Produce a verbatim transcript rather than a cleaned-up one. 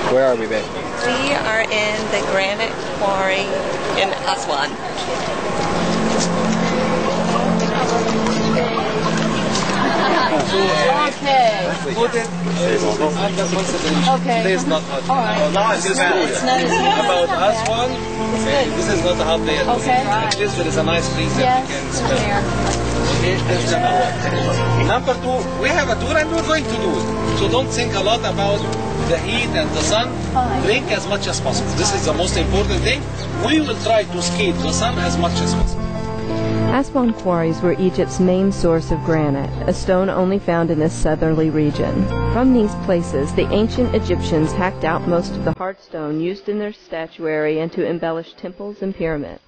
Where are we, babe? We are in the granite quarry in Aswan. Okay. Okay. Today is not hot. All right. Now it's just It's not as about us one. It's good. This is not a hot day. Okay. At least there is a nice breeze that we can Yes. smell. Here. Okay, that's number one. Number two, we have a tour and we're going to do it. So don't think a lot about the heat and the sun. Fine. Drink as much as possible. This is the most important thing. We will try to escape the sun as much as possible. Aswan quarries were Egypt's main source of granite, a stone only found in this southerly region. From these places, the ancient Egyptians hacked out most of the hard stone used in their statuary and to embellish temples and pyramids.